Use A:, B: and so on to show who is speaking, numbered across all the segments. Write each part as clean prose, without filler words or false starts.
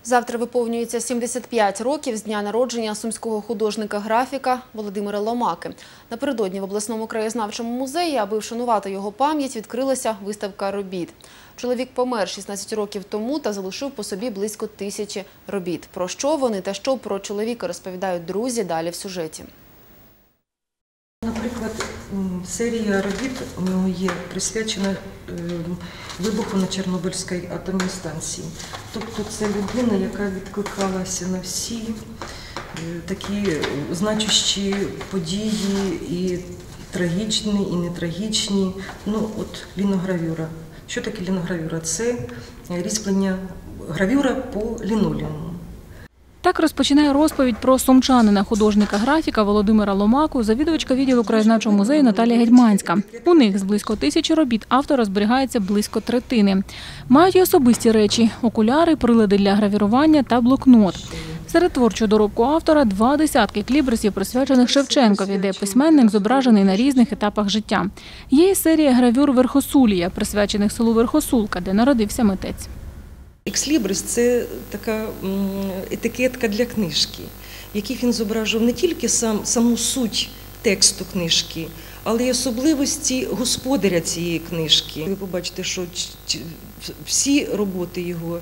A: Завтра виповнюється 75 років з дня народження сумського художника-графіка Володимира Ломаки. Напередодні в обласному краєзнавчому музеї, аби вшанувати його пам'ять, відкрилася виставка робіт. Чоловік помер 16 років тому та залишив по собі близько 1000 робіт. Про що вони та що про чоловіка розповідають друзі далі в сюжеті.
B: Наприклад, серія робіт у нього є присвячена вибуху на Чорнобильській атомній станції. Тобто це людина, яка відкликалася на всі такі значущі події, і трагічні, і нетрагічні. Ну, от ліногравюра. Що таке ліногравюра? Це різьблення, гравюра по лінолеуму.
C: Так розпочинає розповідь про сумчанина, художника-графіка Володимира Ломаку, завідувачка відділу краєзнавчого музею Наталія Гетьманська. У них з близько 1000 робіт автора зберігається близько третини. Мають і особисті речі – окуляри, прилади для гравірування та блокнот. Серед творчого доробку автора 2 десятки клібрисів, присвячених Шевченкові, де письменник зображений на різних етапах життя. Є і серія гравюр «Верхосулія», присвячених селу Верхосулка, де народився митець.
B: Екслібрис – це така етикетка для книжки, в якій він зображував не тільки саму суть тексту книжки, але й особливості господаря цієї книжки. Ви побачите, що всі роботи його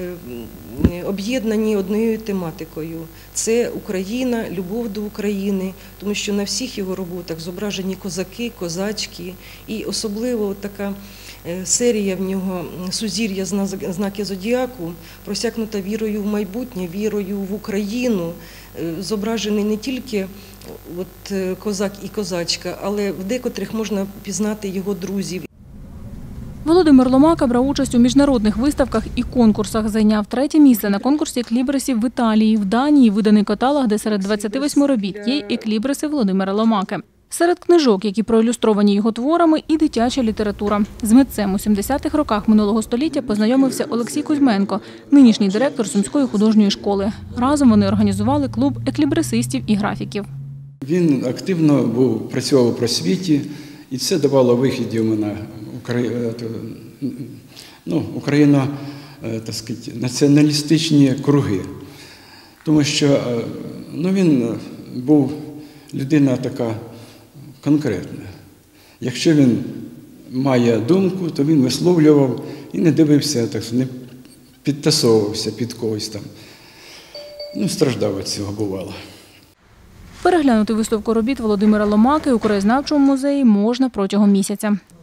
B: об'єднані однією тематикою. Це Україна, любов до України, тому що на всіх його роботах зображені козаки, козачки, і особливо така серія в нього «Сузір'я знаки зодіаку», просякнута вірою в майбутнє, вірою в Україну, зображений не тільки козак і козачка, але в декотрих можна пізнати його друзів.
C: Володимир Ломака брав участь у міжнародних виставках і конкурсах. Зайняв 3-е місце на конкурсі еклібрисів в Італії. В Данії виданий каталог, де серед 28 робіт є й еклібриси Володимира Ломаки. Серед книжок, які проілюстровані його творами, і дитяча література. З митцем у 70-х роках минулого століття познайомився Олексій Кузьменко, нинішній директор Сумської художньої школи. Разом вони організували клуб еклібрисистів і графіків. Він
D: активно працював у просвіті, і це давало вихід йому на націоналістичні круги. Тому що він був людина така конкретна. Якщо він має думку, то він висловлював і не дивився, не підтасовувався під когось там. Страждав від цього бувало.
C: Переглянути виставку робіт Володимира Ломаки у краєзнавчому музеї можна протягом місяця.